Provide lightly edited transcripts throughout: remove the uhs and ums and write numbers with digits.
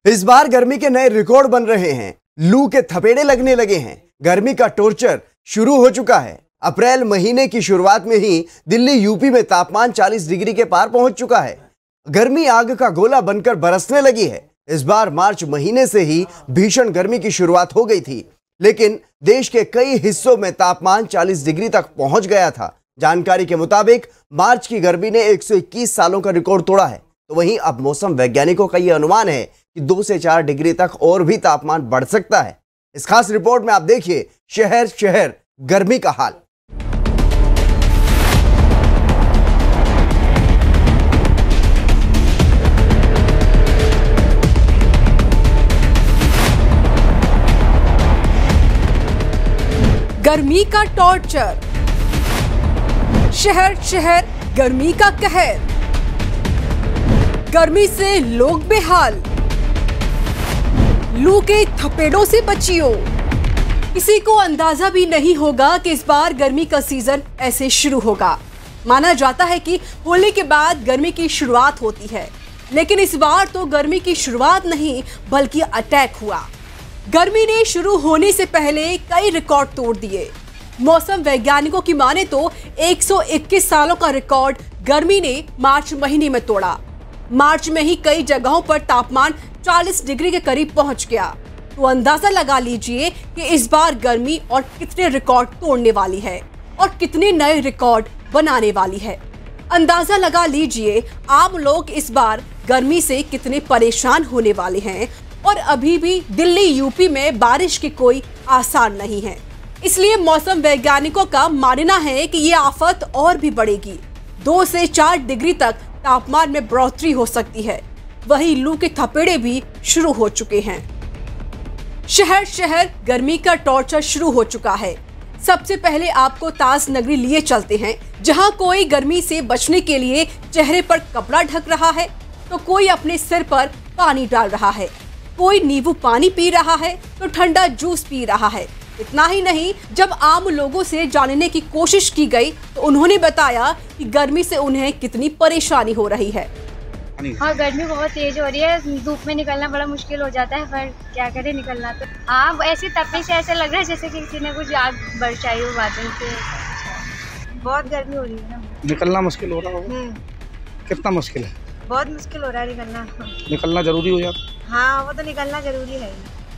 इस बार गर्मी के नए रिकॉर्ड बन रहे हैं। लू के थपेड़े लगने लगे हैं। गर्मी का टॉर्चर शुरू हो चुका है। अप्रैल महीने की शुरुआत में ही दिल्ली यूपी में तापमान 40 डिग्री के पार पहुंच चुका है। गर्मी आग का गोला बनकर बरसने लगी है। इस बार मार्च महीने से ही भीषण गर्मी की शुरुआत हो गई थी, लेकिन देश के कई हिस्सों में तापमान 40 डिग्री तक पहुंच गया था। जानकारी के मुताबिक मार्च की गर्मी ने 121 सालों का रिकॉर्ड तोड़ा है। तो वहीं अब मौसम वैज्ञानिकों का यह अनुमान है कि 2 से 4 डिग्री तक और भी तापमान बढ़ सकता है। इस खास रिपोर्ट में आप देखिए शहर शहर गर्मी का हाल। गर्मी का टॉर्चर, शहर शहर गर्मी का कहर, गर्मी से लोग बेहाल, लू के थपेड़ों से बचियो। किसी को अंदाजा भी नहीं होगा कि इस बार गर्मी का सीजन ऐसे शुरू होगा। माना जाता है कि होली के बाद गर्मी की शुरुआत होती है, लेकिन इस बार तो गर्मी की शुरुआत नहीं बल्कि अटैक हुआ। गर्मी ने शुरू होने से पहले कई रिकॉर्ड तोड़ दिए। मौसम वैज्ञानिकों की माने तो 121 सालों का रिकॉर्ड गर्मी ने मार्च महीने में तोड़ा। मार्च में ही कई जगहों पर तापमान 40 डिग्री के करीब पहुंच गया। तो अंदाजा लगा लीजिए कि इस बार गर्मी और कितने रिकॉर्ड तोड़ने वाली है और कितने नए रिकॉर्ड बनाने वाली है। अंदाजा लगा लीजिए आम लोग इस बार गर्मी से कितने परेशान होने वाले हैं। और अभी भी दिल्ली यूपी में बारिश की कोई आसार नहीं है। इसलिए मौसम वैज्ञानिकों का मानना है कि ये आफत और भी बढ़ेगी। 2 से 4 डिग्री तक तापमान में बढ़ोतरी हो सकती है। वहीं लू के थपेड़े भी शुरू हो चुके हैं। शहर शहर गर्मी का टॉर्चर शुरू हो चुका है। सबसे पहले आपको ताज नगरी लिए चलते हैं, जहां कोई गर्मी से बचने के लिए चेहरे पर कपड़ा ढक रहा है, तो कोई अपने सिर पर पानी डाल रहा है, कोई नींबू पानी पी रहा है तो ठंडा जूस पी रहा है। इतना ही नहीं, जब आम लोगों से जानने की कोशिश की गई तो उन्होंने बताया कि गर्मी से उन्हें कितनी परेशानी हो रही है। हाँ, गर्मी बहुत तेज हो रही है। धूप में निकलना बड़ा मुश्किल हो जाता है, पर क्या करें, निकलना तो। हाँ, ऐसी तपिश से ऐसा लग रहा है जैसे कि किसी ने कुछ आग बरसाई हो बादल से। बहुत गर्मी हो रही है ना, निकलना मुश्किल हो रहा होगा। कितना मुश्किल है? बहुत मुश्किल हो रहा है निकलना। निकलना जरूरी हो जाता। हाँ, वो तो निकलना जरूरी है।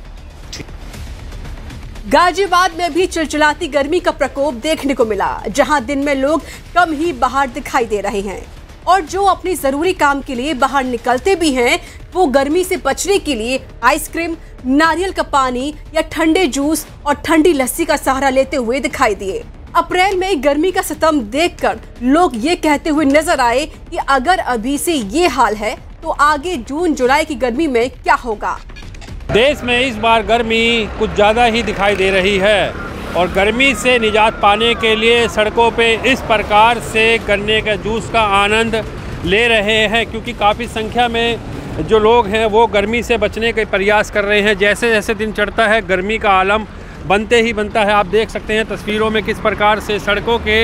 गाजियाबाद में भी चिलचिलाती गर्मी का प्रकोप देखने को मिला, जहां दिन में लोग कम ही बाहर दिखाई दे रहे हैं और जो अपने जरूरी काम के लिए बाहर निकलते भी हैं, वो गर्मी से बचने के लिए आइसक्रीम, नारियल का पानी या ठंडे जूस और ठंडी लस्सी का सहारा लेते हुए दिखाई दिए। अप्रैल में गर्मी का सितम देखकर लोग ये कहते हुए नजर आए कि अगर अभी से ये हाल है तो आगे जून जुलाई की गर्मी में क्या होगा। देश में इस बार गर्मी कुछ ज़्यादा ही दिखाई दे रही है और गर्मी से निजात पाने के लिए सड़कों पे इस प्रकार से गन्ने के जूस का आनंद ले रहे हैं, क्योंकि काफ़ी संख्या में जो लोग हैं वो गर्मी से बचने के प्रयास कर रहे हैं। जैसे जैसे दिन चढ़ता है गर्मी का आलम बनते ही बनता है। आप देख सकते हैं तस्वीरों में किस प्रकार से सड़कों के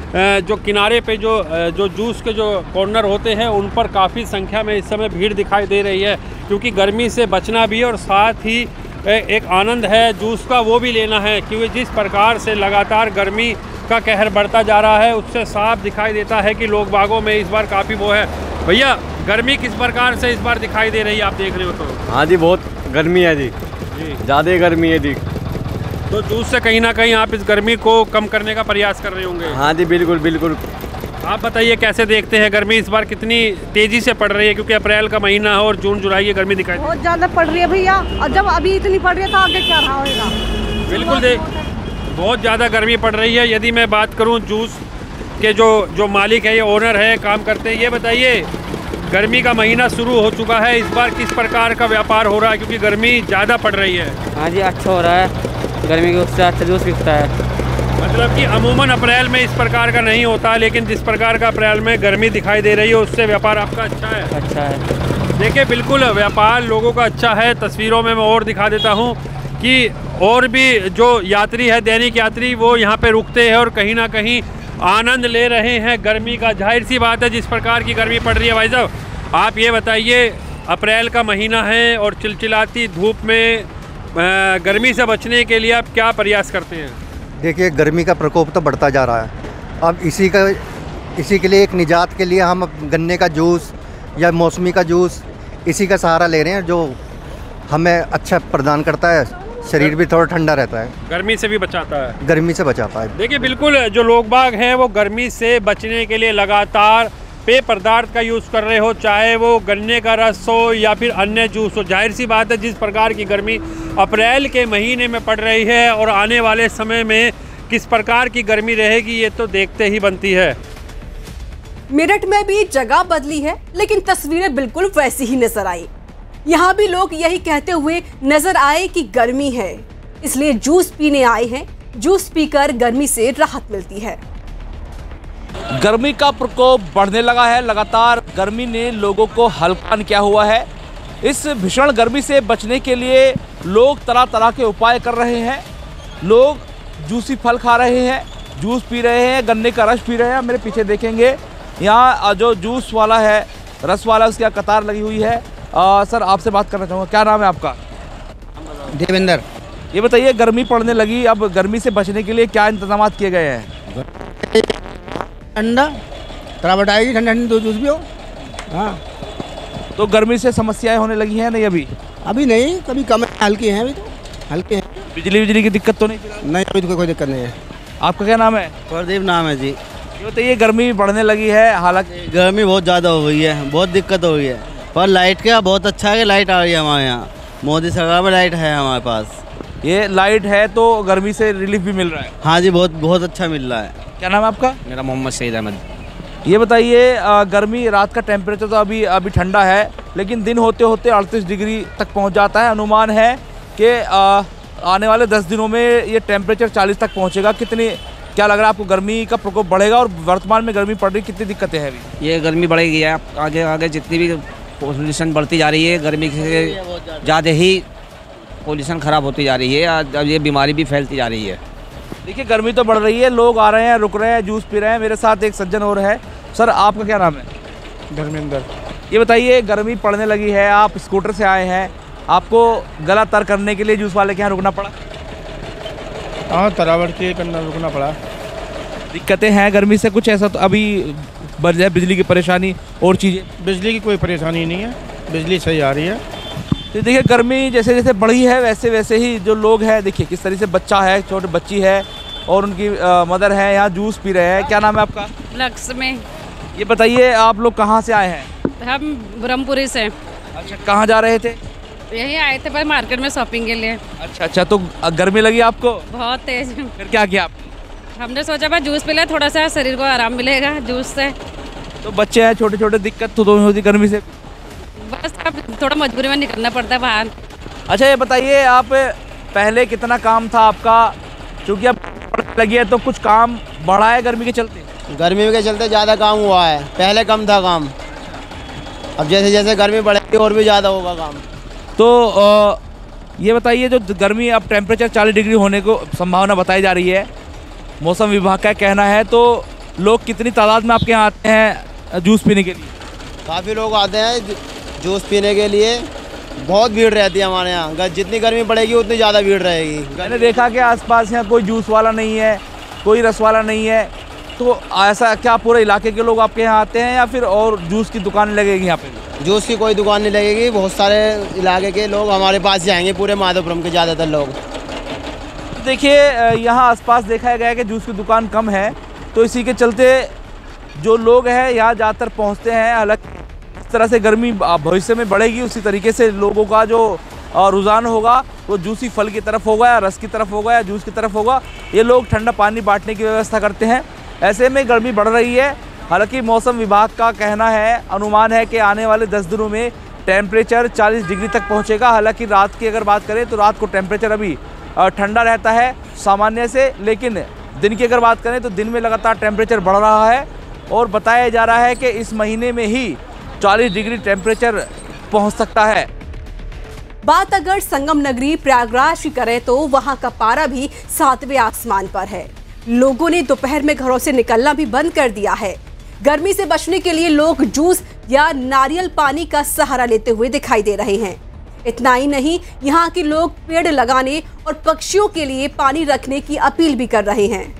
जो किनारे पे जो जूस के जो कॉर्नर होते हैं उन पर काफ़ी संख्या में इस समय भीड़ दिखाई दे रही है, क्योंकि गर्मी से बचना भी और साथ ही एक आनंद है जूस का वो भी लेना है। क्योंकि जिस प्रकार से लगातार गर्मी का कहर बढ़ता जा रहा है उससे साफ दिखाई देता है कि लोग बागों में इस बार काफ़ी वो है। भैया, गर्मी किस प्रकार से इस बार दिखाई दे रही है, आप देख रहे हो तो? हाँ जी, बहुत गर्मी है जी, ज़्यादा गर्मी है जी। तो जूस से कहीं ना कहीं आप इस गर्मी को कम करने का प्रयास कर रहे होंगे। हाँ जी, बिल्कुल बिल्कुल। आप बताइए कैसे देखते हैं गर्मी इस बार कितनी तेजी से पड़ रही है, क्योंकि अप्रैल का महीना है और जून जुलाई की गर्मी दिखाई बहुत ज़्यादा पड़ रही है भैया, और जब अभी इतनी पड़ रही है तो आगे क्या रहा होगा। बिल्कुल बहुत ज़्यादा गर्मी पड़ रही है। यदि मैं बात करूं जूस के जो मालिक है, ये ओनर है, काम करते हैं, ये बताइए गर्मी का महीना शुरू हो चुका है, इस बार किस प्रकार का व्यापार हो रहा है, क्योंकि गर्मी ज़्यादा पड़ रही है। हाँ जी, अच्छा हो रहा है, गर्मी के उससे अच्छा जूस बिकता है। मतलब कि अमूमन अप्रैल में इस प्रकार का नहीं होता, लेकिन जिस प्रकार का अप्रैल में गर्मी दिखाई दे रही है उससे व्यापार आपका अच्छा है। अच्छा है, देखिए बिल्कुल व्यापार लोगों का अच्छा है। तस्वीरों में मैं और दिखा देता हूं कि और भी जो यात्री है, दैनिक यात्री, वो यहाँ पे रुकते हैं और कहीं ना कहीं आनंद ले रहे हैं गर्मी का। जाहिर सी बात है जिस प्रकार की गर्मी पड़ रही है। भाई साहब, आप ये बताइए अप्रैल का महीना है और चिलचिलाती धूप में गर्मी से बचने के लिए आप क्या प्रयास करते हैं? देखिए, गर्मी का प्रकोप तो बढ़ता जा रहा है। अब इसी के लिए एक निजात के लिए हम गन्ने का जूस या मौसमी का जूस इसी का सहारा ले रहे हैं, जो हमें अच्छा प्रदान करता है, शरीर भी थोड़ा ठंडा रहता है, गर्मी से भी बचाता है। गर्मी से बचाता है। देखिए, बिल्कुल जो लोग बाग हैं वो गर्मी से बचने के लिए लगातार पेय पदार्थ का यूज़ कर रहे हो, चाहे वो गन्ने का रस हो या फिर अन्य जूस हो। जाहिर सी बात है, जिस प्रकार की गर्मी अप्रैल के महीने में पड़ रही है और आने वाले समय में किस प्रकार की गर्मी रहेगी, ये तो देखते ही बनती है। मेरठ में भी जगह बदली है, लेकिन तस्वीरें बिल्कुल वैसी ही नजर आई। यहाँ भी लोग यही कहते हुए नजर आए कि गर्मी है, इसलिए जूस पीने आए हैं। जूस पीकर गर्मी से राहत मिलती है। गर्मी का प्रकोप बढ़ने लगा है। लगातार गर्मी ने लोगों को हल्का किया हुआ है। इस भीषण गर्मी से बचने के लिए लोग तरह तरह के उपाय कर रहे हैं। लोग जूसी फल खा रहे हैं, जूस पी रहे हैं, गन्ने का रस पी रहे हैं। मेरे पीछे देखेंगे, यहाँ जो जूस वाला है, रस वाला, उसकी कतार लगी हुई है। सर, आपसे बात करना चाहूँगा, क्या नाम है आपका? देवेंद्र। ये बताइए, गर्मी पड़ने लगी, अब गर्मी से बचने के लिए क्या इंतजाम किए गए हैं? ठंडा तरावट आएगी, ठंडा ठंडी दो जूस भी हो। हाँ, तो गर्मी से समस्याएं होने लगी हैं? नहीं, अभी नहीं, कभी कम हल्की हैं, अभी तो हल्के हैं। बिजली की दिक्कत तो नहीं? नहीं, अभी तो कोई दिक्कत नहीं है। आपका क्या नाम है? प्रदीप नाम है जी। ये बताइए, गर्मी बढ़ने लगी है, हालांकि गर्मी बहुत ज़्यादा हो गई है, बहुत दिक्कत हो गई है, पर लाइट का बहुत अच्छा है कि लाइट आ रही है हमारे यहाँ। मोदी सरकार में लाइट है हमारे पास। ये लाइट है तो गर्मी से रिलीफ भी मिल रहा है? हाँ जी, बहुत बहुत अच्छा मिल रहा है। क्या नाम है आपका? मेरा मोहम्मद सईद अहमद। ये बताइए, गर्मी, रात का टेम्परेचर तो अभी ठंडा है, लेकिन दिन होते होते 38 डिग्री तक पहुंच जाता है। अनुमान है कि आने वाले 10 दिनों में ये टेम्परेचर 40 तक पहुंचेगा। क्या लग रहा है आपको, गर्मी का प्रकोप बढ़ेगा? और वर्तमान में गर्मी पड़ रही, कितनी दिक्कतें हैं अभी? ये गर्मी बढ़ेगी है, आगे आगे जितनी भी पोल्यूशन बढ़ती जा रही है, गर्मी से ज़्यादा ही पोल्यूशन ख़राब होती जा रही है। अब ये बीमारी भी फैलती जा रही है। देखिए, गर्मी तो बढ़ रही है, लोग आ रहे हैं, रुक रहे हैं, जूस पी रहे हैं। मेरे साथ एक सज्जन और है। सर, आपका क्या नाम है? धर्मेंद्र। ये बताइए, गर्मी पड़ने लगी है, आप स्कूटर से आए हैं, आपको गला तर करने के लिए जूस वाले के यहाँ रुकना पड़ा? हाँ, तरावट के करना रुकना पड़ा। दिक्कतें हैं गर्मी से कुछ ऐसा? तो अभी बढ़ जाए बिजली की परेशानी और चीज़ें? बिजली की कोई परेशानी नहीं है, बिजली सही आ रही है। तो देखिए, गर्मी जैसे जैसे बढ़ी है वैसे वैसे ही जो लोग हैं, देखिए किस तरह से बच्चा है, छोटे बच्ची है और उनकी मदर है, यहाँ जूस पी रहे हैं। क्या नाम है आपका? लक्ष्मी। ये बताइए, आप लोग कहाँ से आए हैं? हम ब्रह्मपुरी से। अच्छा, कहाँ जा रहे थे? यही आए थे पर मार्केट में शॉपिंग के लिए। अच्छा, तो गर्मी लगी आपको? बहुत तेज। फिर क्या किया आप? हमने सोचा भाई जूस पी ले, थोड़ा सा शरीर को आराम मिलेगा जूस से। तो बच्चे हैं छोटे छोटे, दिक्कत तो होती गर्मी से? बस अब थोड़ा मजबूरी में निकलना पड़ता है बाहर। अच्छा, ये बताइए, आप पहले कितना काम था आपका? क्योंकि अब लगी है तो कुछ काम बढ़ा है गर्मी के चलते? गर्मी के चलते ज़्यादा काम हुआ है, पहले कम था काम। अब जैसे जैसे गर्मी बढ़ेगी और भी ज़्यादा होगा काम। तो ये बताइए, जो गर्मी अब टेम्परेचर 40 डिग्री होने को संभावना बताई जा रही है, मौसम विभाग का कहना है, तो लोग कितनी तादाद में आपके यहाँ आते हैं जूस पीने के लिए? काफ़ी लोग आते हैं जूस पीने के लिए, बहुत भीड़ रहती है हमारे यहाँ। जितनी गर्मी पड़ेगी उतनी ज़्यादा भीड़ रहेगी। मैंने देखा कि आसपास यहाँ कोई जूस वाला नहीं है, कोई रस वाला नहीं है, तो ऐसा क्या पूरे इलाके के लोग आपके यहाँ आते हैं या फिर और जूस की दुकान लगेगी यहाँ पे? जूस की कोई दुकान नहीं लगेगी, बहुत सारे इलाके के लोग हमारे पास ही आएंगे, पूरे माधोपुरम के ज़्यादातर लोग। देखिए, यहाँ आसपास देखा गया है कि जूस की दुकान कम है, तो इसी के चलते जो लोग हैं यहाँ ज़्यादातर पहुँचते हैं। हालांकि इस तरह से गर्मी भविष्य में बढ़ेगी, उसी तरीके से लोगों का जो रुझान होगा वो जूसी फल की तरफ होगा या रस की तरफ होगा या जूस की तरफ होगा। ये लोग ठंडा पानी बांटने की व्यवस्था करते हैं। ऐसे में गर्मी बढ़ रही है। हालांकि मौसम विभाग का कहना है, अनुमान है कि आने वाले 10 दिनों में टेम्परेचर 40 डिग्री तक पहुंचेगा। हालांकि रात की अगर बात करें तो रात को टेम्परेचर अभी ठंडा रहता है सामान्य से, लेकिन दिन की अगर बात करें तो दिन में लगातार टेम्परेचर बढ़ रहा है और बताया जा रहा है कि इस महीने में ही 40 डिग्री टेम्परेचर पहुँच सकता है। बात अगर संगम नगरी प्रयागराज की करें तो वहां का पारा भी 7वें आसमान पर है। लोगों ने दोपहर में घरों से निकलना भी बंद कर दिया है। गर्मी से बचने के लिए लोग जूस या नारियल पानी का सहारा लेते हुए दिखाई दे रहे हैं। इतना ही नहीं, यहाँ के लोग पेड़ लगाने और पक्षियों के लिए पानी रखने की अपील भी कर रहे हैं।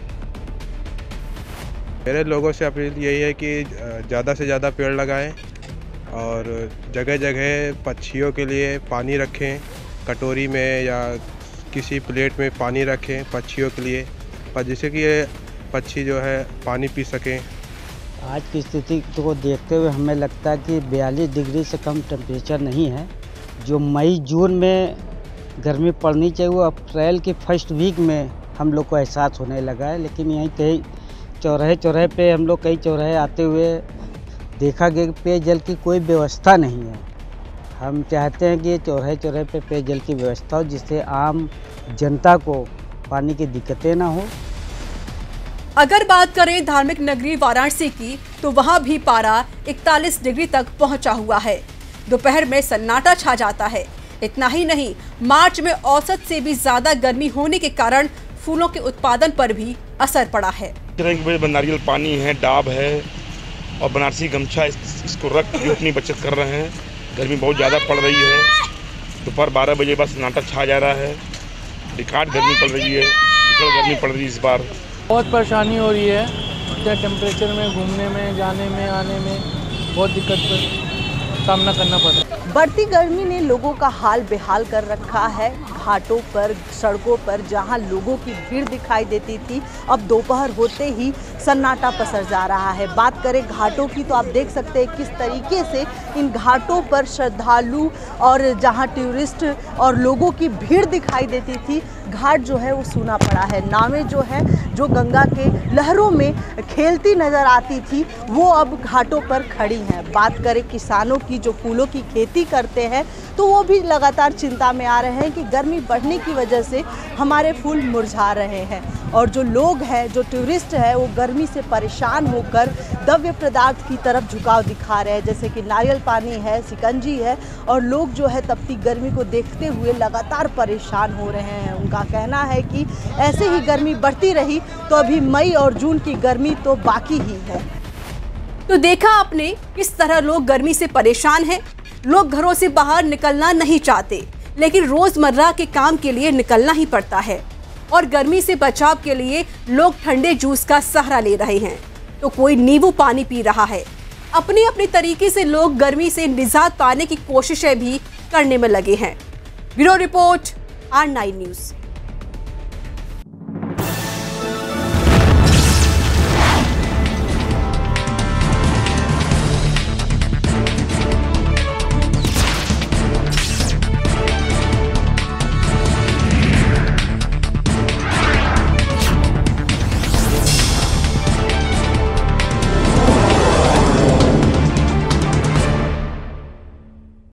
मेरे लोगों से अपील यही है कि ज़्यादा से ज़्यादा पेड़ लगाएं और जगह जगह पक्षियों के लिए पानी रखें, कटोरी में या किसी प्लेट में पानी रखें पक्षियों के लिए, पर जिससे कि ये पक्षी जो है पानी पी सकें। आज की स्थिति को देखते हुए हमें लगता है कि 42 डिग्री से कम टेम्परेचर नहीं है। जो मई जून में गर्मी पड़नी चाहिए वो अप्रैल के फर्स्ट वीक में हम लोग को एहसास होने लगा है। लेकिन यहीं कहीं चौराहे पे हम लोग कई चौराहे आते हुए देखा गया कि पेयजल की कोई व्यवस्था नहीं है। हम चाहते हैं कि ये चौराहे पे पेयजल की व्यवस्था हो, जिससे आम जनता को पानी की दिक्कतें ना हो। अगर बात करें धार्मिक नगरी वाराणसी की, तो वहां भी पारा 41 डिग्री तक पहुंचा हुआ है। दोपहर में सन्नाटा छा जाता है। इतना ही नहीं, मार्च में औसत से भी ज्यादा गर्मी होने के कारण फूलों के उत्पादन पर भी असर पड़ा है। नारियल पानी है, डाब है और बनारसी गमछा इसको रख के अपनी बचत कर रहे हैं। गर्मी बहुत ज़्यादा पड़ रही है। दोपहर 12 बजे बाद सन्नाटा छा जा रहा है। रिकॉर्ड गर्मी पड़ रही है, गर्मी पड़ रही है इस बार। बहुत परेशानी हो रही है। इतने टेम्परेचर में घूमने में, जाने में, आने में बहुत दिक्कत का सामना करना पड़ रहा है। बढ़ती गर्मी ने लोगों का हाल बेहाल कर रखा है। घाटों पर, सड़कों पर जहां लोगों की भीड़ दिखाई देती थी, अब दोपहर होते ही सन्नाटा पसर जा रहा है। बात करें घाटों की तो आप देख सकते हैं किस तरीके से इन घाटों पर श्रद्धालु और जहां टूरिस्ट और लोगों की भीड़ दिखाई देती थी, घाट जो है वो सूना पड़ा है। नावें जो है जो गंगा के लहरों में खेलती नज़र आती थी, वो अब घाटों पर खड़ी हैं। बात करें किसानों की जो फूलों की खेती करते हैं, तो वो भी लगातार चिंता में आ रहे हैं कि गर्मी बढ़ने की वजह से हमारे फूल मुरझा रहे हैं। और जो लोग हैं, जो टूरिस्ट हैं, वो गर्मी से परेशान होकर द्रव्य पदार्थ की तरफ झुकाव दिखा रहे हैं, जैसे कि नारियल पानी है, शिकंजी है। और लोग जो है तपती गर्मी को देखते हुए लगातार परेशान हो रहे हैं। उनका कहना है कि ऐसे ही गर्मी बढ़ती रही तो अभी मई और जून की गर्मी तो बाकी ही है। तो देखा आपने किस तरह लोग गर्मी से परेशान हैं। लोग घरों से बाहर निकलना नहीं चाहते, लेकिन रोजमर्रा के काम के लिए निकलना ही पड़ता है। और गर्मी से बचाव के लिए लोग ठंडे जूस का सहारा ले रहे हैं, तो कोई नींबू पानी पी रहा है। अपनी अपनी तरीके से लोग गर्मी से निजात पाने की कोशिशें भी करने में लगे हैं। Bureau report, R9 news.